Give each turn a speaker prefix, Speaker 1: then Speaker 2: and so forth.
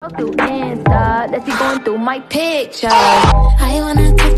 Speaker 1: Through Insta, let's be going through my pictures. I wanna